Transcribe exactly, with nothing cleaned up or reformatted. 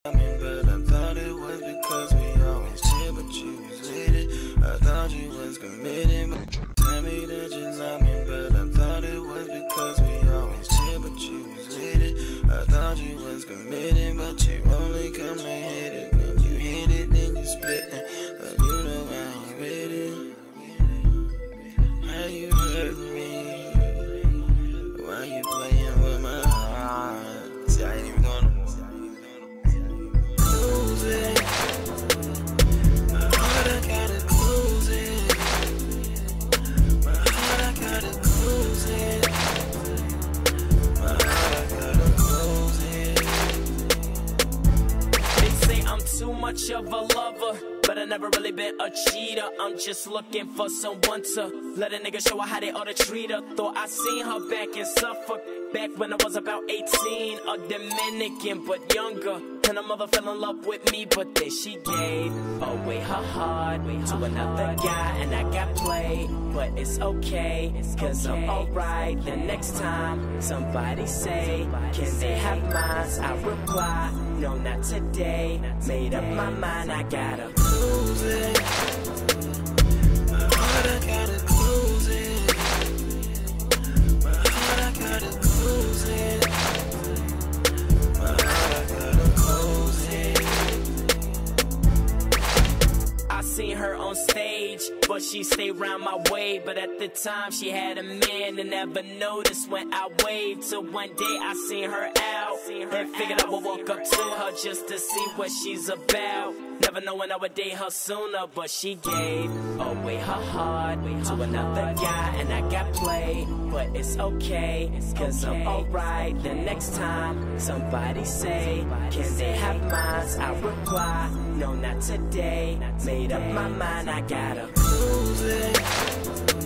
I mean, but I thought it was because we always chill, but you was with it. I thought you was committed, but tell me that you love me, but I thought it was because we always chill, but you was with it. I thought you was committed, but you only come to hit it. When you hit it, then you split it. But you know I ain't with it. How you hurt me? Why you playing with my heart? See, I ain't even gonna lose it. My heart, I gotta close it. My heart, I gotta close it. My heart, I gotta close it. They say I'm too much of a lover, but I never really been a cheater. I'm just looking for someone to let a nigga show her how they ought to treat her. Thought I seen her back in Suffolk, back when I was about eighteen. A Dominican but younger, and her mother fell in love with me, but then she gave away her heart to another guy, and I got played. But it's okay, cause I'm alright. The next time somebody say, can they have mine? I reply, no, not today. Made up my mind, I gotta lose it. My heart, I gotta close it. My heart, I gotta close it. My heart, I gotta close it. I seen her on stage, but she stayed round my way. But at the time she had a man and never noticed when I waved. Till one day I seen her out and figured I would walk up to her just to see what she's about. Never knowing I would date her sooner, but she gave away her heart to another guy, and I got played. But it's okay, cause I'm alright. The next time somebody say, can they have mine? I reply, no, not today. Made up my mind, I gotta lose it.